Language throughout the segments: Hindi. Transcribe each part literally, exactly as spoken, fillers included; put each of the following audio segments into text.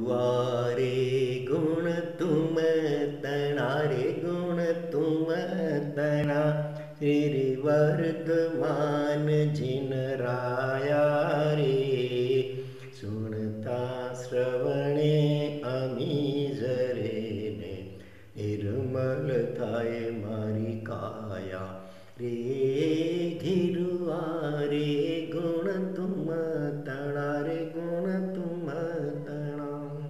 गिरुवारे गुण तुम तना रे गुण तुम तना श्री वर्धमान जिन राया रे सुनता श्रवणे अमीजरे ने निर्मल थाय मारी काया रे गिरुवारे गुण तुम तना रे गुण तुम तना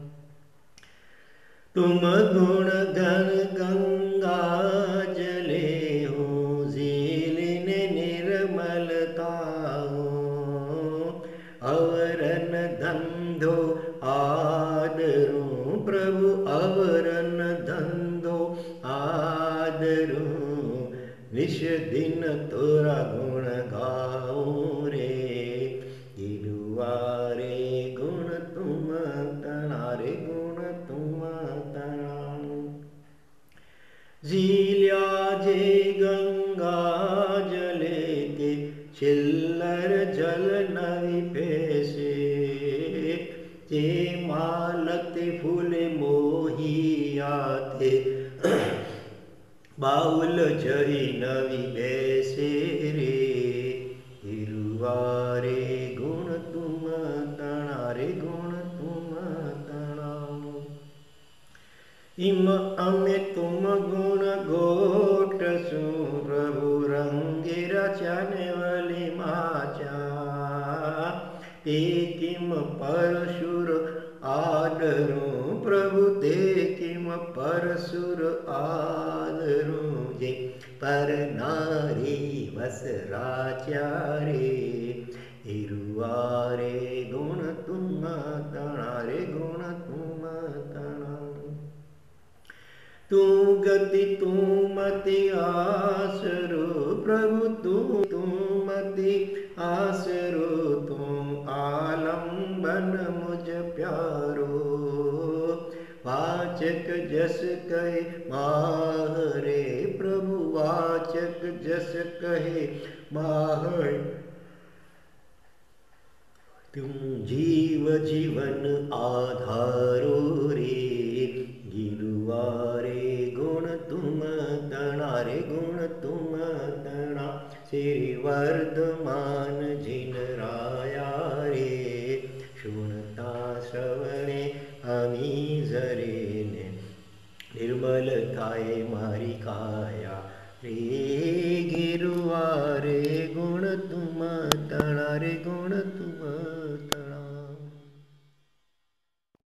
तुम गुण गण गंगा जले हो झीलिन निर्मलता हो अवरन धंधो आदरू प्रभु अवरन धंधो आदरू विश दिन तोरा गुण गाओ रे गिरुवारे गुण तुम तना रे गुण तुम तना झील्या जे गंगा जले के चिल्लर जल नवी पैसे जे मालते फूल मोहिया थे बाउल जही नवी बैसे रे गिरुवारे गुण तुम तना रे गुण तुम तना इम अमे तुम गुण गोट सु प्रभु रंगे रचने वाली माचा ते किम परशुर आदरू प्रभु ते किम परशुर आदरू जे पर नारी वस राचारे हिरुवारे गुण तुम तना रे गुण तुम तना तू गति तू मति आसरो प्रभु तू तू मति आसरो तू आलम्बन मुझ प्यारो वाचक जस कहे माहरे प्रभु वाचक जस कहे माहर तुम जीव जीवन आधारो रे गिरुवारे गुण तुम तना रे गुण तुम तना श्री वर्धमान जिन राया रे सुनता श्रवणे अमीजरे ने निर्मल थाय मारी काया रे गिरुवारे गुण तुम तना रे गुण